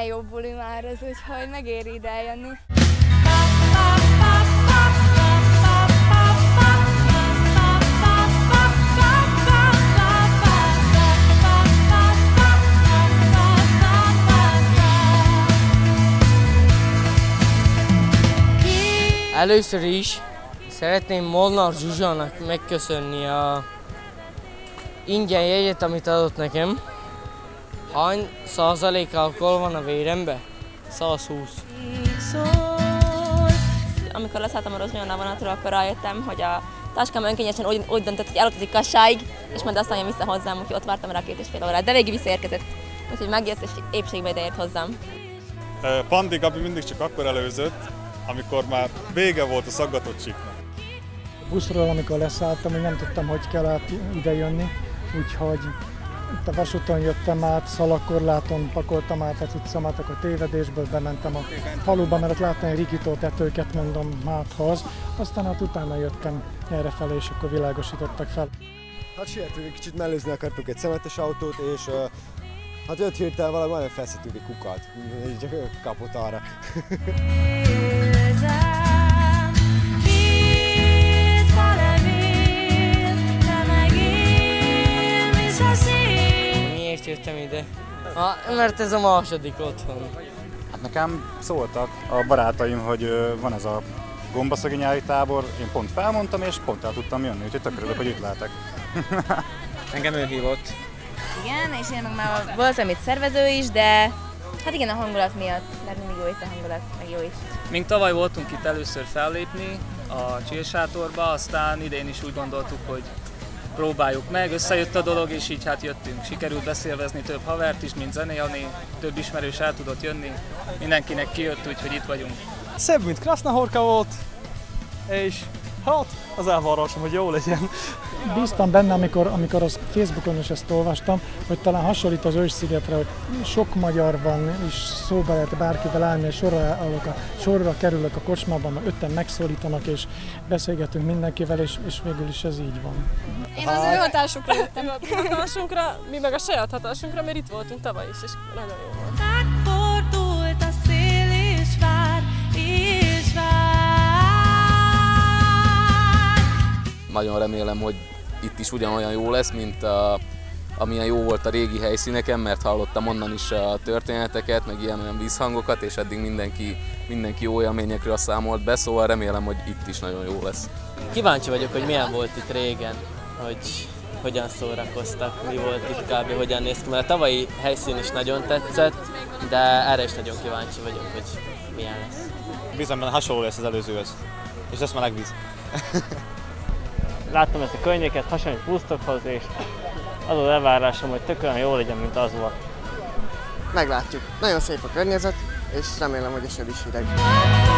milyen jó buli már ez, úgyhogy megéri ide eljönni. Először is szeretném Molnár Zsuzsának megköszönni a ingyen jegyet, amit adott nekem. Hány százalékkal van a vérembe? 120. Amikor leszálltam a Rozsonyon a vonatról, akkor rájöttem, hogy a táskám önkényesen úgy döntött, hogy elutazik Kassáig, és majd aztán jön vissza hozzám, úgyhogy ott vártam rá 2,5 órát, de végig visszaérkezett. Úgyhogy megjött, és épségbe ideért hozzám. Pandi Gabi mindig csak akkor előzött, amikor már vége volt a szaggatott síknak. A buszról, amikor leszálltam, hogy nem tudtam, hogy kell át idejönni, úgyhogy itt a vasúton jöttem át, szalagkorláton pakoltam át a cuccomat, akkor tévedésből bementem a faluba, mert ott láttam egy rikító tetőket, mondom, háthoz. Aztán utána jöttem errefelé, és akkor világosítottak fel. Hát sietünk, kicsit mellőzni akartuk egy szemetes autót, és hát jött hirtelen valami, nagyon felszettünk egy kukat, így csak kapott arra. Miért jöttem ide? Mert ez a második otthon. Hát nekem szóltak a barátaim, hogy van ez a gombaszagi nyári tábor, én pont felmondtam, és pont el tudtam jönni, úgyhogy tök örülök, hogy itt lehetek. Engem ő hívott. Igen, és én meg már voltam itt szervező is, de hát igen, a hangulat miatt, mert mindig jó itt a hangulat, meg jó itt. Mink tavaly voltunk itt először fellépni a Csillsátorba, aztán idén is úgy gondoltuk, hogy próbáljuk meg, összejött a dolog, és így hát jöttünk. Sikerült beszélvezni több havert is, mint Zené Jani, több ismerős el tudott jönni, mindenkinek kijött, úgyhogy itt vagyunk. Szebb, mint Krasznahorka volt, és hát az elvárásom, hogy jó legyen. Bíztam benne, amikor a Facebookon is ezt olvastam, hogy talán hasonlít az Ős-szigetre, hogy sok magyar van, és szóba lehet bárkivel állni, és sorra kerülök a kocsmában, mert 5-en megszólítanak, és beszélgetünk mindenkivel, és végül is ez így van. Én az ő hatásukra jöttem. A hatásunkra, mi meg a saját hatásunkra, mert itt voltunk tavaly is, és nagyon jó volt. Megfordult a szél, és vár, és vár. Nagyon remélem, hogy itt is ugyanolyan jó lesz, mint amilyen jó volt a régi helyszíneken, mert hallottam onnan is a történeteket, meg ilyen-olyan vízhangokat, és eddig mindenki jó élményekről számolt be, szóval remélem, hogy itt is nagyon jó lesz. Kíváncsi vagyok, hogy milyen volt itt régen, hogy hogyan szórakoztak, mi volt itt kb. Hogyan néz ki, mert a tavalyi helyszín is nagyon tetszett, de erre is nagyon kíváncsi vagyok, hogy milyen lesz. Bízom benne, hasonló lesz az előzőhöz, és lesz meleg víz. Láttam ezt a környéket, hasonlít pusztokhoz, és az az elvárásom, hogy tök olyan jó legyen, mint az volt. Meglátjuk. Nagyon szép a környezet, és remélem, hogy is jobb is hideg.